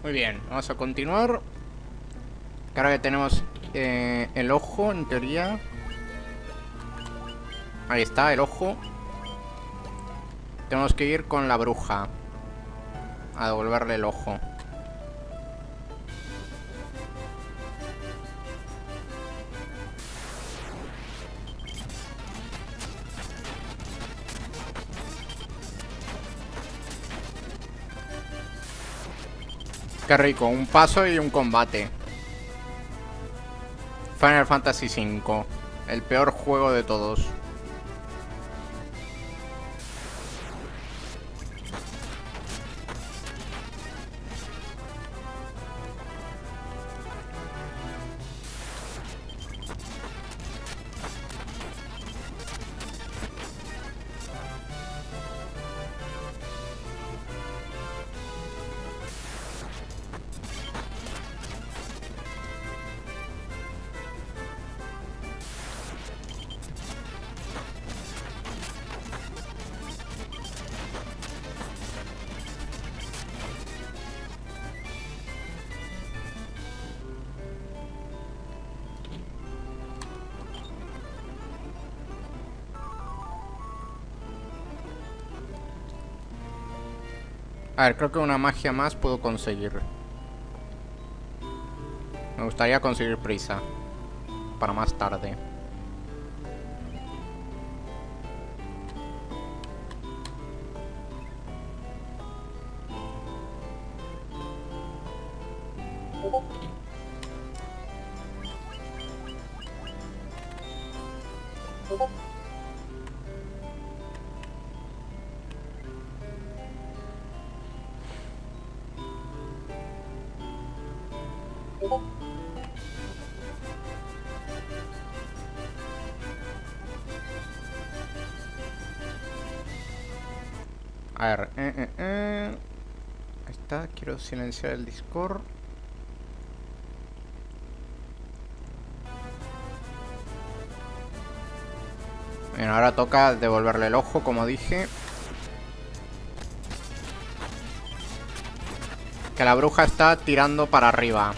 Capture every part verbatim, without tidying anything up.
Muy bien, vamos a continuar. Que ahora que tenemos eh, el ojo, en teoría. Ahí está, el ojo. Tenemos que ir con la bruja a devolverle el ojo. Qué rico, un paso y un combate. Final Fantasy cinco, el peor juego de todos. A ver, creo que una magia más puedo conseguir. Me gustaría conseguir prisa para más tarde. A ver, eh, eh, eh. Ahí está, quiero silenciar el Discord. Bien, ahora toca devolverle el ojo, como dije. Que la bruja está tirando para arriba.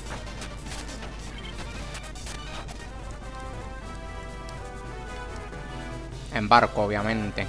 En barco, obviamente.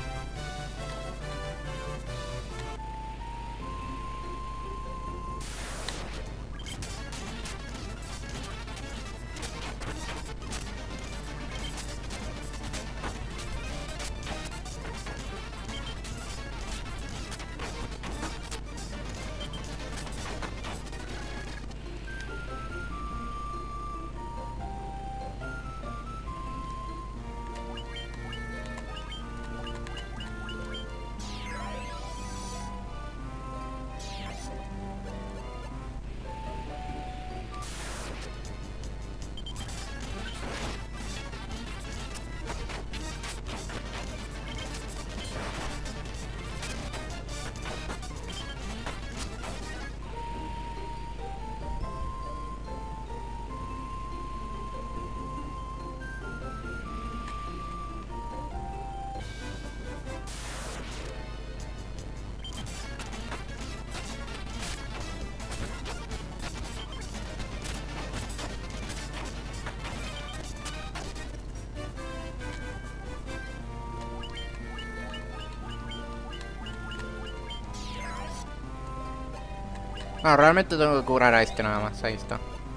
No, realmente tengo que curar a este nada más, ahí está.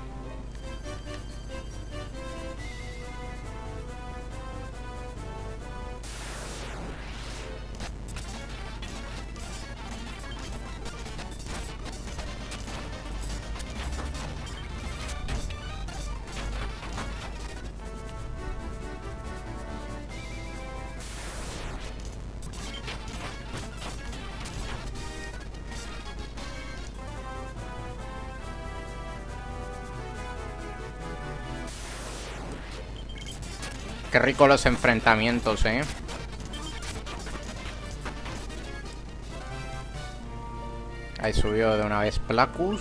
Qué rico los enfrentamientos, eh. Ahí subió de una vez Placus.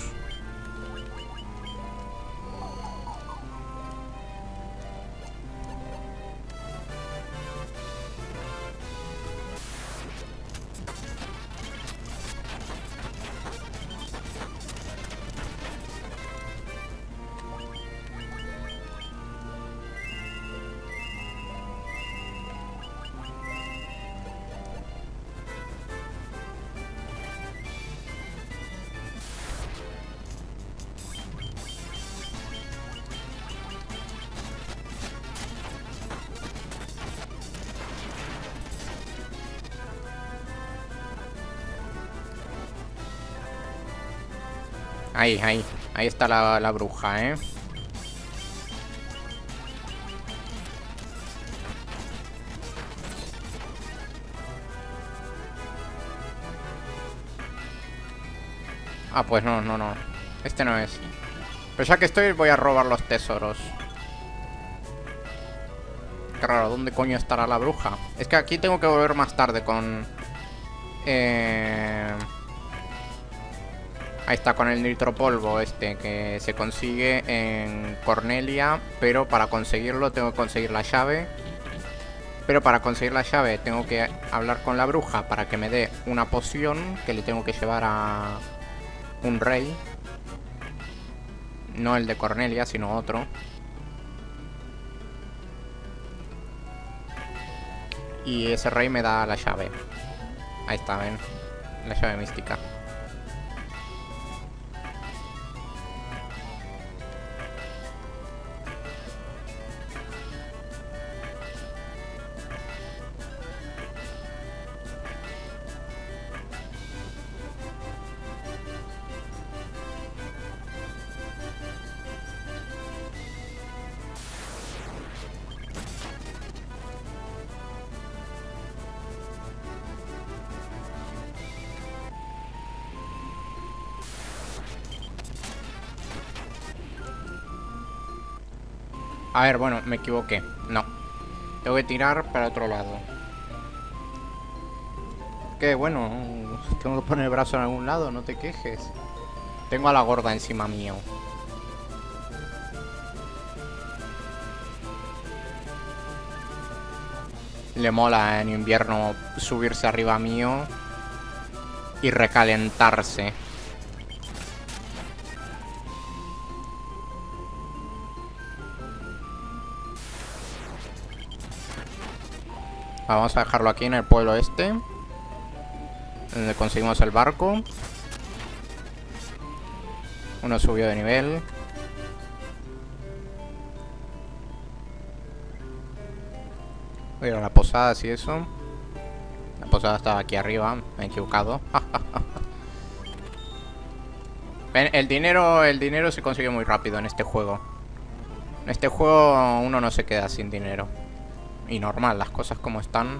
Ahí, ahí. Ahí está la, la bruja, ¿eh? Ah, pues no, no, no. Este no es. Pero ya que estoy, voy a robar los tesoros. Qué raro, ¿dónde coño estará la bruja? Es que aquí tengo que volver más tarde con... Eh... Ahí está, con el nitropolvo este, que se consigue en Cornelia. Pero para conseguirlo tengo que conseguir la llave. Pero para conseguir la llave tengo que hablar con la bruja para que me dé una poción que le tengo que llevar a un rey. No el de Cornelia, sino otro. Y ese rey me da la llave. Ahí está, ven. La llave mística. A ver, bueno, me equivoqué. No. Tengo que tirar para otro lado. Que bueno, tengo que poner el brazo en algún lado, no te quejes. Tengo a la gorda encima mío. Le mola en invierno subirse arriba mío y recalentarse. Vamos a dejarlo aquí en el pueblo este, donde conseguimos el barco. Uno subió de nivel. Voy a ir a la posada, si eso. La posada estaba aquí arriba, me he equivocado. El dinero, el dinero se consigue muy rápido en este juego. En este juego uno no se queda sin dinero. Y normal, las cosas como están.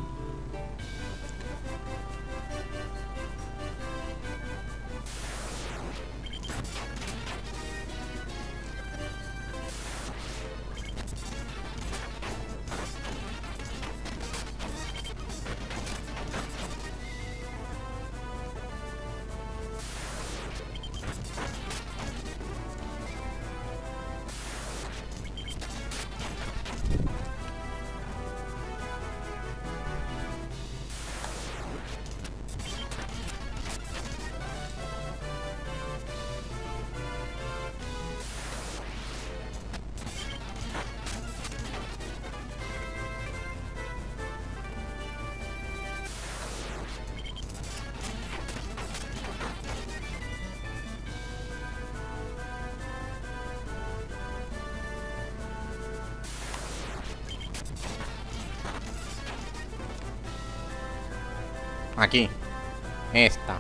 Aquí. Esta.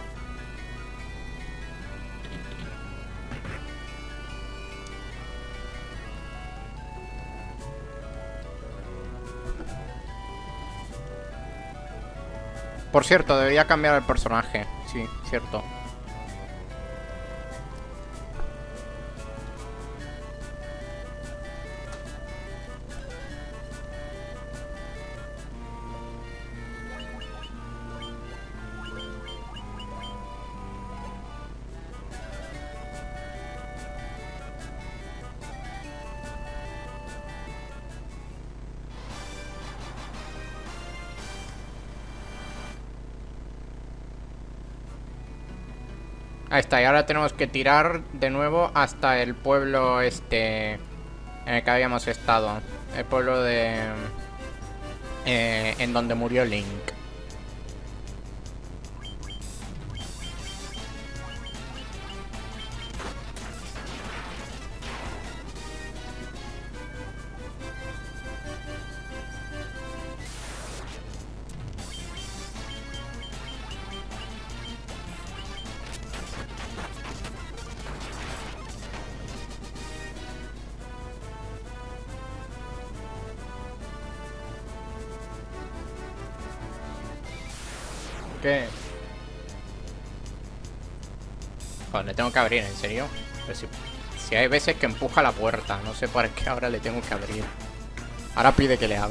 Por cierto, debería cambiar el personaje. Sí, cierto. Ahí está, y ahora tenemos que tirar de nuevo hasta el pueblo este en el que habíamos estado. El pueblo de... Eh, en donde murió Link. ¿Qué? Joder, le tengo que abrir, ¿en serio? Pero si, si hay veces que empuja la puerta. No sé por qué ahora le tengo que abrir. Ahora pide que le abra.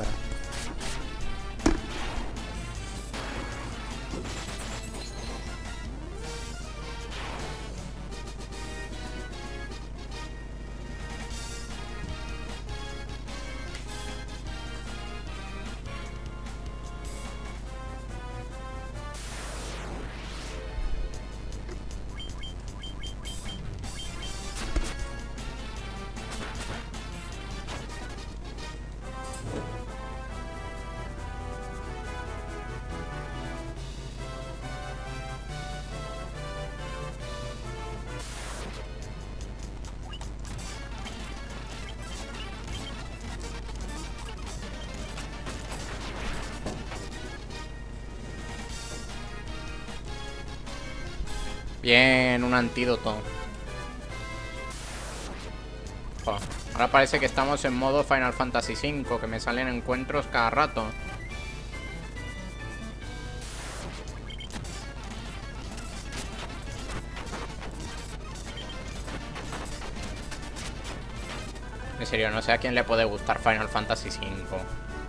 Bien, un antídoto. Joder, ahora parece que estamos en modo Final Fantasy cinco, que me salen encuentros cada rato. En serio, no sé a quién le puede gustar Final Fantasy cinco.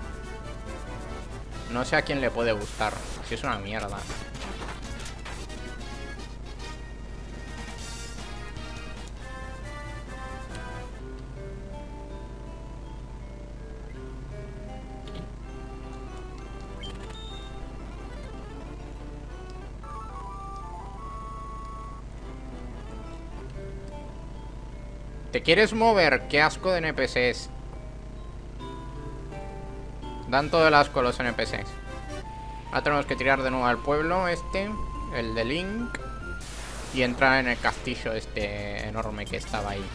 No sé a quién le puede gustar. Si es una mierda. ¿Te quieres mover? Qué asco de N P Cs. Dan todo el asco a los N P Cs. Ahora tenemos que tirar de nuevo al pueblo este, el de Link, y entrar en el castillo este enorme que estaba ahí.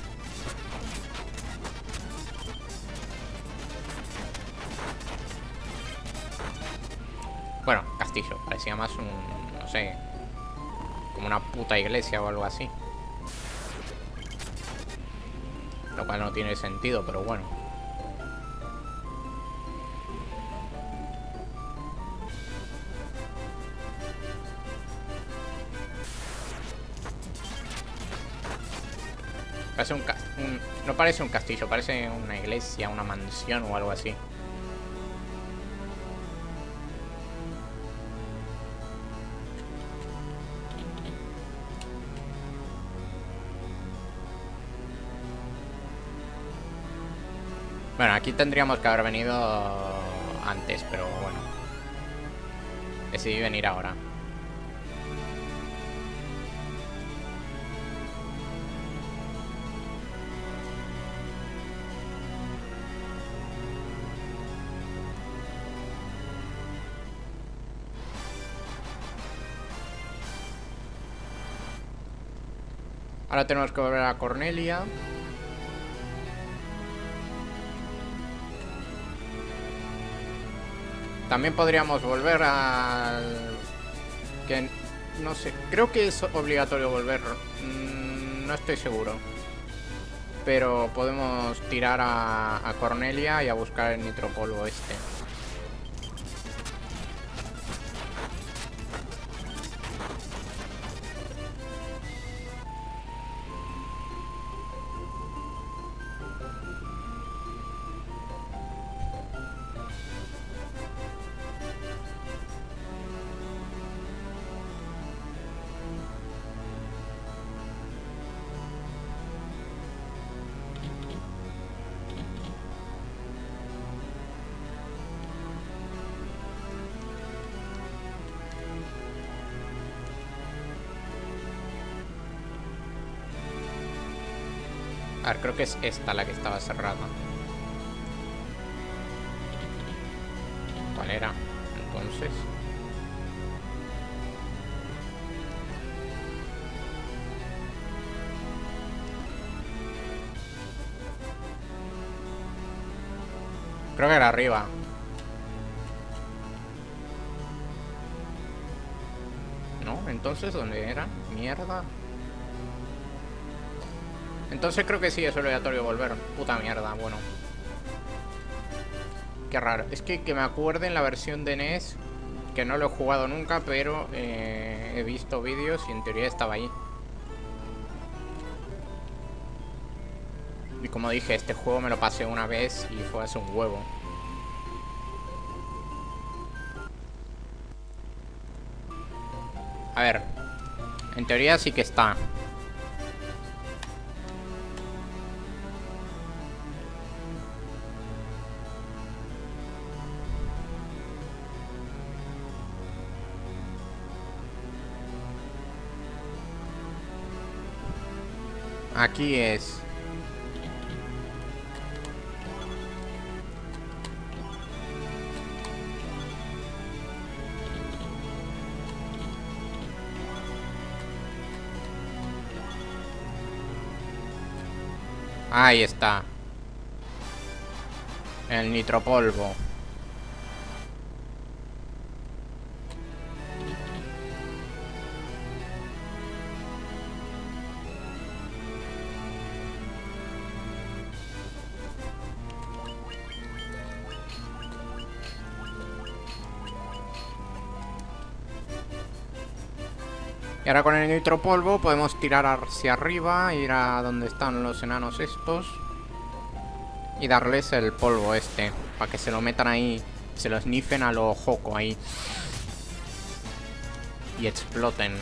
Bueno, castillo, parecía más un, no sé, como una puta iglesia o algo así. Lo cual no tiene sentido, pero bueno. Parece un, un... No parece un castillo, parece una iglesia, una mansión o algo así. Bueno, aquí tendríamos que haber venido antes, pero bueno. Decidí venir ahora. Ahora tenemos que volver a Cornelia. También podríamos volver al... Que no sé, creo que es obligatorio volver. Mm, no estoy seguro. Pero podemos tirar a, a Cornelia y a buscar el nitropolvo este. A ver, creo que es esta la que estaba cerrada. ¿Cuál era? Entonces... Creo que era arriba. ¿No? Entonces, ¿dónde era? Mierda. Entonces creo que sí, es obligatorio volver. Puta mierda, bueno. Qué raro. Es que que me acuerde en la versión de N E S que no lo he jugado nunca, pero eh, he visto vídeos y en teoría estaba ahí. Y como dije, este juego me lo pasé una vez y fue hace un huevo. A ver, en teoría sí que está. Aquí es. Ahí está. El nitropolvo. Y ahora con el nitropolvo podemos tirar hacia arriba, ir a donde están los enanos estos y darles el polvo este, para que se lo metan ahí, se lo sniffen a lo joco ahí y exploten.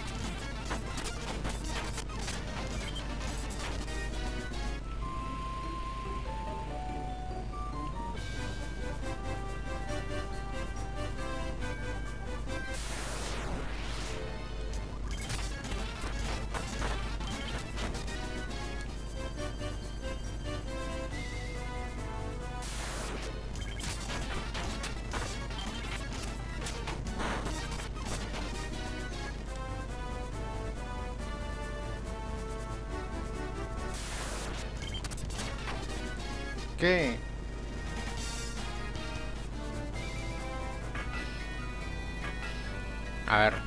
¿Qué? A ver.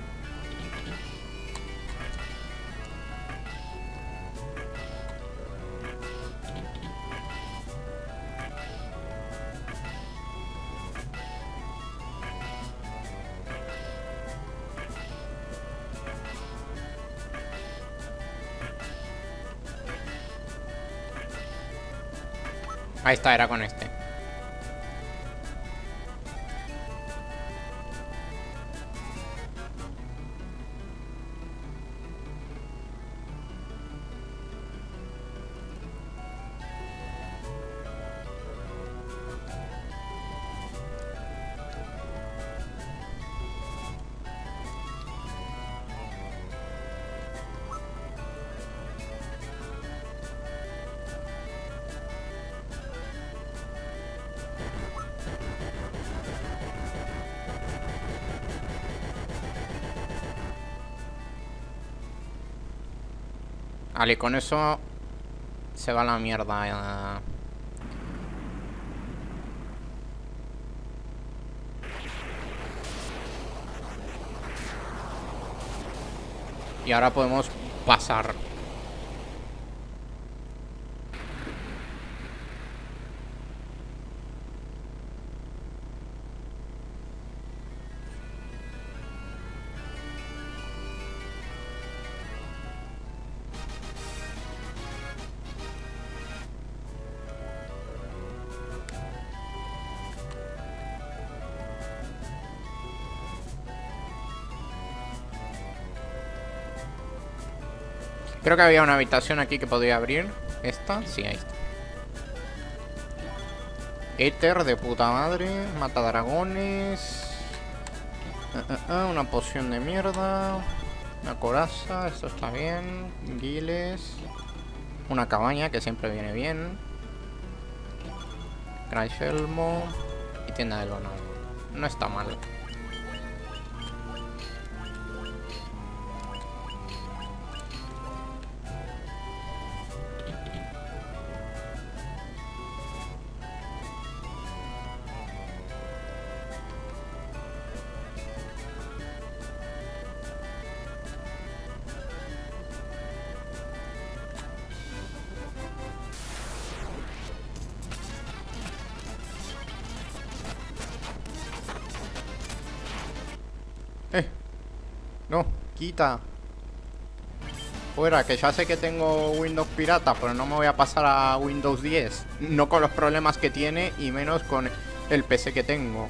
Ahí está, era con este. Vale, con eso se va la mierda. Y ahora podemos pasar. Creo que había una habitación aquí que podía abrir. ¿Esta? Sí, ahí está. Éter de puta madre. Mata dragones. Uh, uh, uh, una poción de mierda. Una coraza. Esto está bien. Guiles. Una cabaña que siempre viene bien. Crash Elmo. Y tienda de lona. No está mal. No, quita. Fuera, que ya sé que tengo Windows pirata, pero no me voy a pasar a Windows diez. No con los problemas que tiene y menos con el P C que tengo.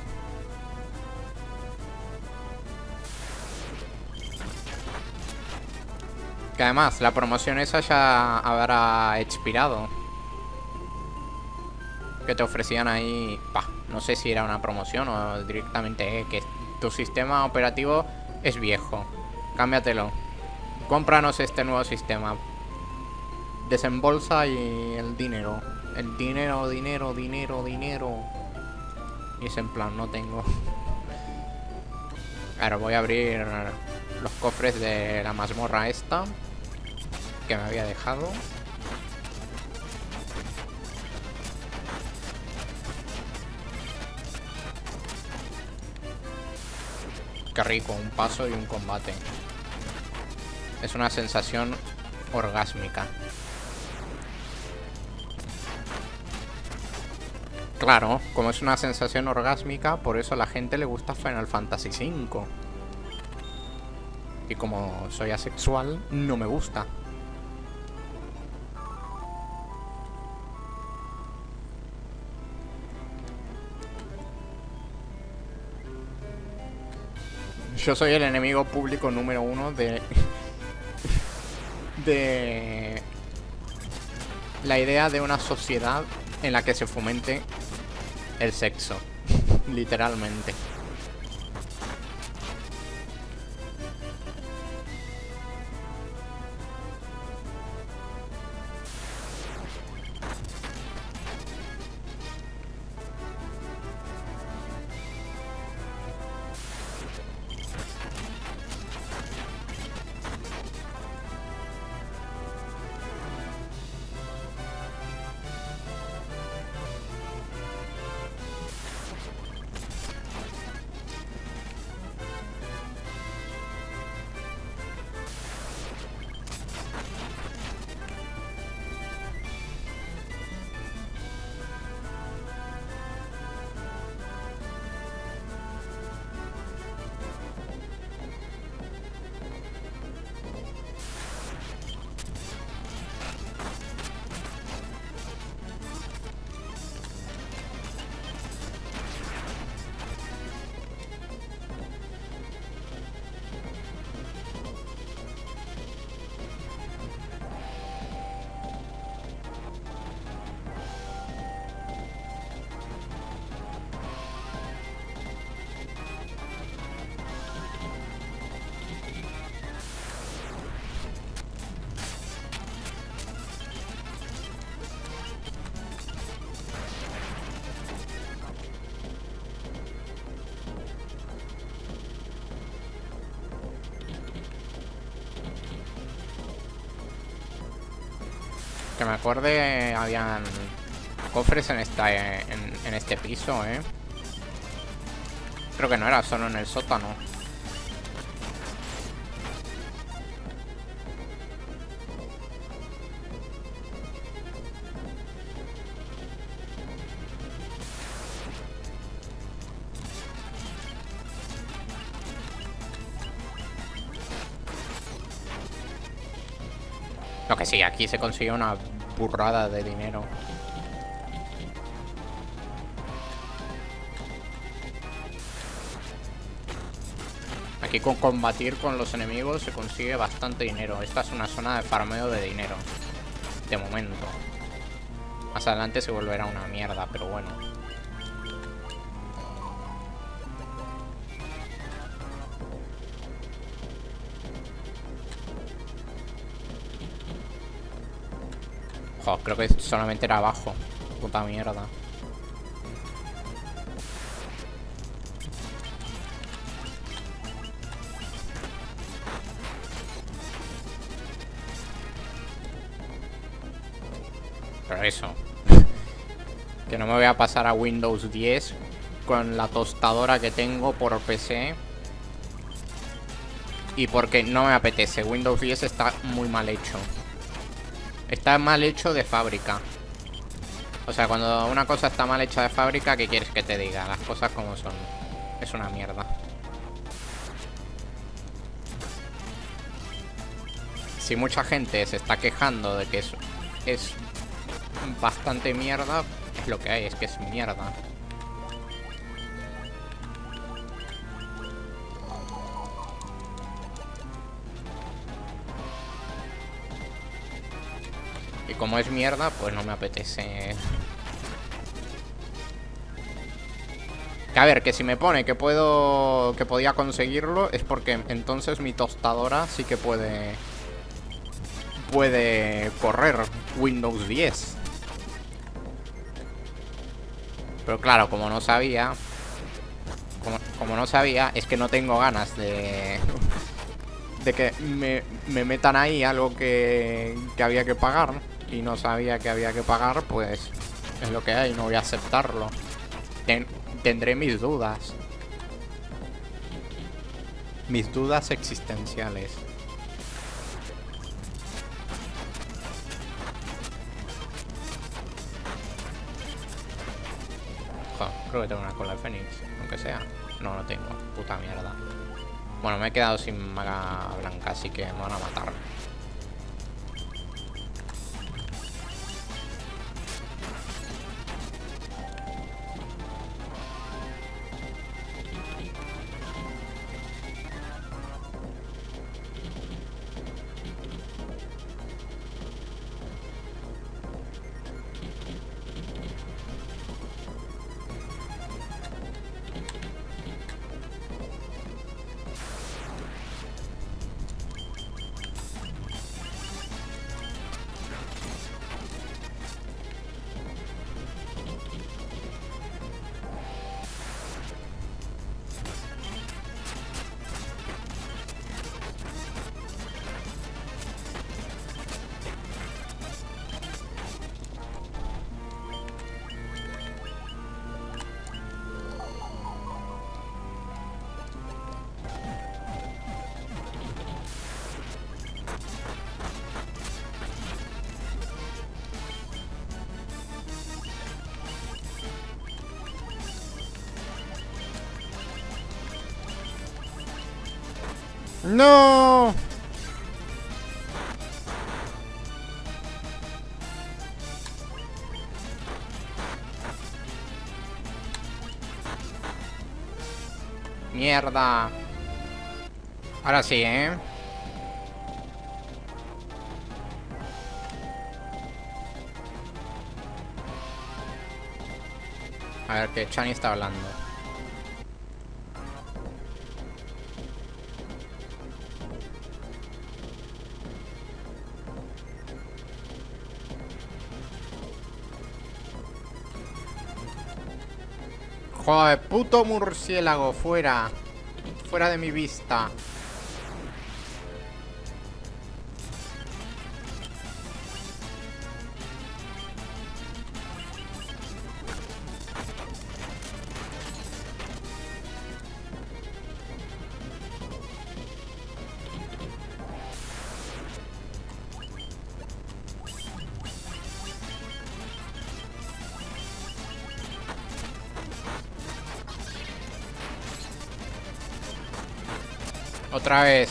Que además, la promoción esa ya habrá expirado. Que te ofrecían ahí... Bah, no sé si era una promoción o directamente eh, que tu sistema operativo es viejo. Cámbiatelo. Cómpranos este nuevo sistema. Desembolsa y el dinero. El dinero, dinero, dinero, dinero. Y es en plan, no tengo. Ahora voy a abrir los cofres de la mazmorra esta que me había dejado. Qué rico, un paso y un combate. Es una sensación orgásmica. Claro, como es una sensación orgásmica, por eso a la gente le gusta Final Fantasy cinco. Y como soy asexual, no me gusta. Yo soy el enemigo público número uno de... de... la idea de una sociedad en la que se fomente el sexo. Literalmente. Que me acuerde, habían cofres en esta en, en este piso, eh. Creo que no era solo en el sótano. Lo que sí, aquí se consiguió una burrada de dinero. Aquí con combatir con los enemigos se consigue bastante dinero. Esta es una zona de farmeo de dinero. De momento. Más adelante se volverá una mierda, pero bueno. Jo, creo que solamente era abajo. Puta mierda. Pero eso. Que no me voy a pasar a Windows diez con la tostadora que tengo por P C. Y porque no me apetece. Windows diez está muy mal hecho. Está mal hecho de fábrica. O sea, cuando una cosa está mal hecha de fábrica, ¿qué quieres que te diga? Las cosas como son. Es una mierda. si mucha gente se está quejando de que es, es bastante mierda, es lo que hay, es que es mierda. Y como es mierda, pues no me apetece. Que a ver, que si me pone que puedo, que podía conseguirlo, es porque entonces mi tostadora sí que puede puede correr Windows diez. Pero claro, como no sabía, como, como no sabía, es que no tengo ganas de de que me, me metan ahí algo que, que había que pagar y no sabía que había que pagar, pues es lo que hay, no voy a aceptarlo. Ten, tendré mis dudas. Mis dudas existenciales. Joder, creo que tengo una cola de Fénix, aunque sea. No, no tengo. Puta mierda. Bueno, me he quedado sin maga blanca, así que me van a matar. ¡No! Mierda. Ahora sí, ¿eh? A ver, que Chani está hablando. Joder, puto murciélago, fuera. Fuera de mi vista. Otra vez.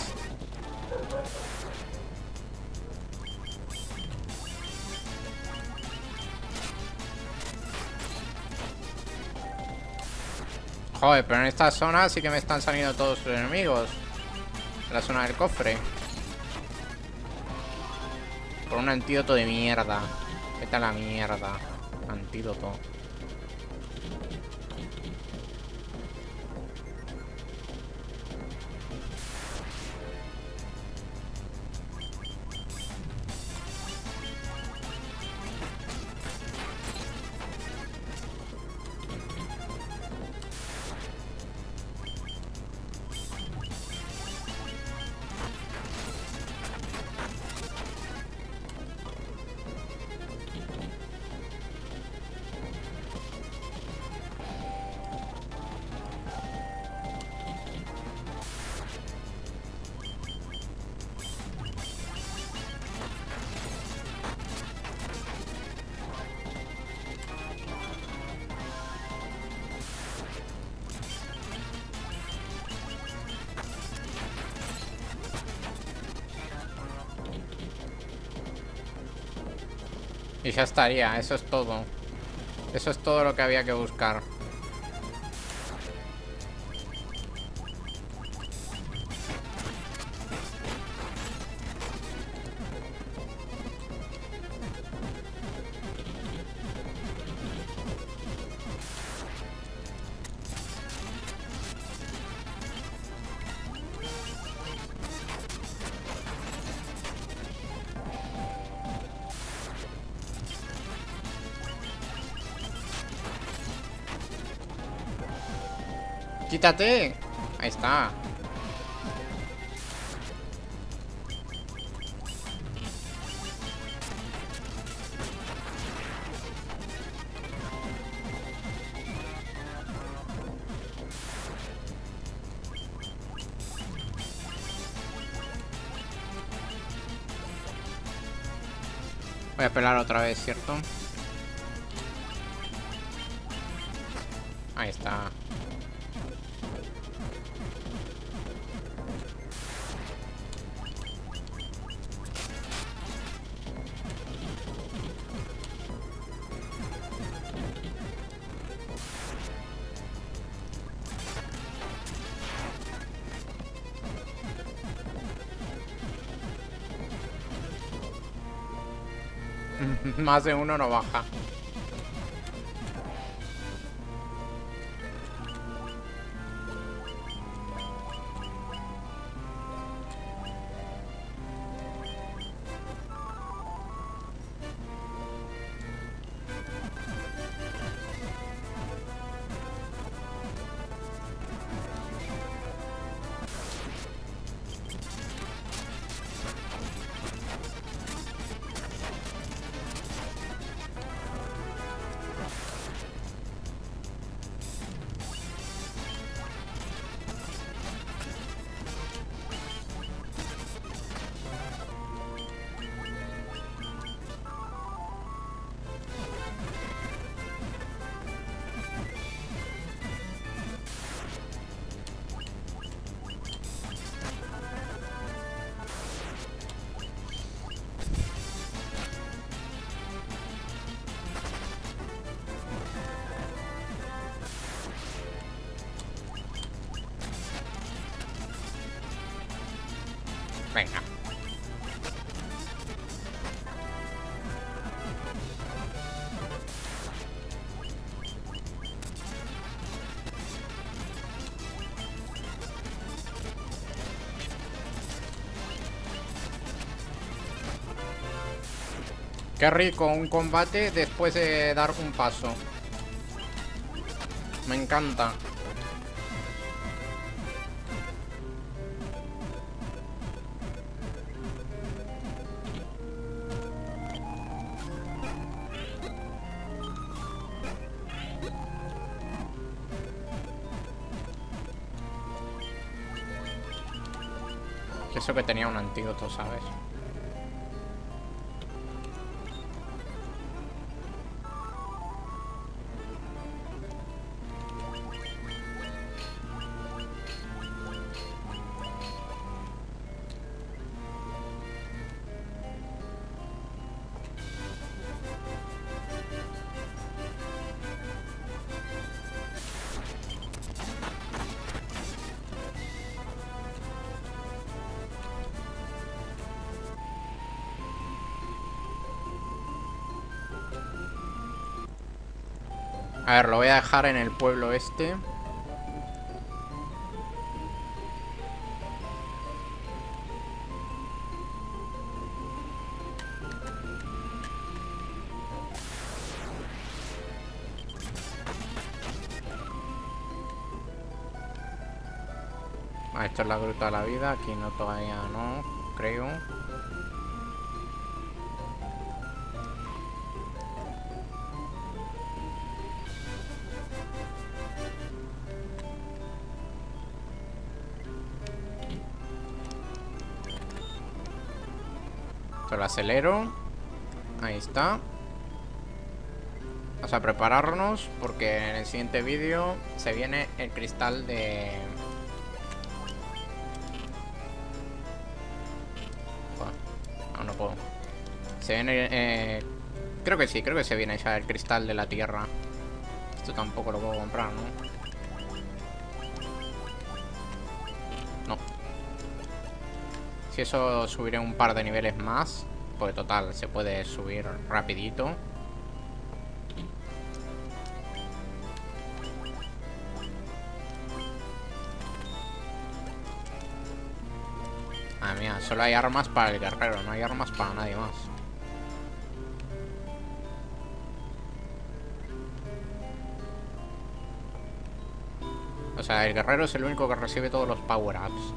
Joder, pero en esta zona sí que me están saliendo todos los enemigos. En la zona del cofre. Por un antídoto de mierda. Vete a la mierda. Antídoto. Y ya estaría, eso es todo. Eso es todo lo que había que buscar. ¡Quítate! Ahí está. Voy a pelar otra vez, ¿cierto? Ahí está. Más de uno no baja. Venga. Qué rico, un combate después de dar un paso. Me encanta. Que eso que tenía un antídoto, ¿sabes? A ver, lo voy a dejar en el pueblo este. Ah, esto es la gruta de la vida. Aquí no, todavía no, creo. Esto lo acelero. Ahí está. Vamos a prepararnos porque en el siguiente vídeo se viene el cristal de... No, no puedo. Se viene eh, Creo que sí, creo que se viene ya el cristal de la tierra. Esto tampoco lo puedo comprar, ¿no? No. Si eso subiré un par de niveles más, pues total, se puede subir rapidito. Madre mía, solo hay armas para el guerrero, no hay armas para nadie más. O sea, el guerrero es el único que recibe todos los power-ups.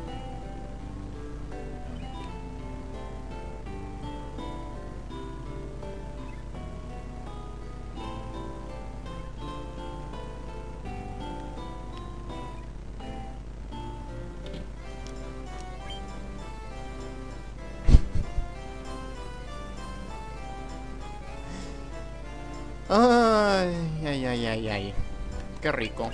Ay, ay, ay, ay, ay. Qué rico.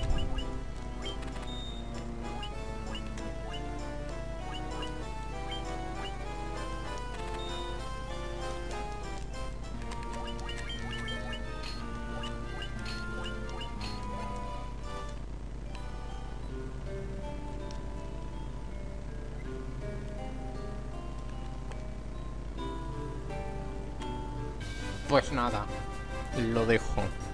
Pues nada, lo dejo.